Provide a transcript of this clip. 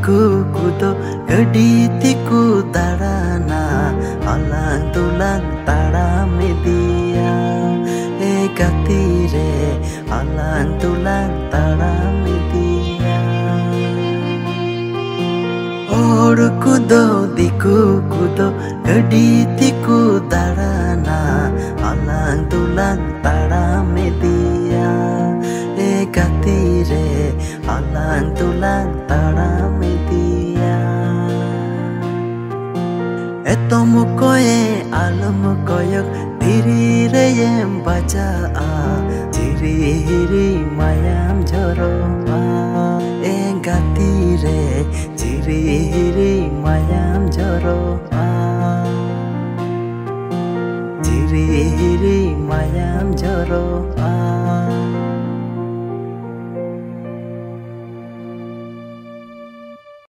diku kudo gadi tiku tarana alang tulang tara media gatire alang tulang tara media or kudo diku kudo gadi tiku tarana alang tulang tara media gatire alang tulang tara media etomo koe alom koyok diri reyem baca diri hiri mayam joro gatire diri hiri mayam joro diri hiri mayam joro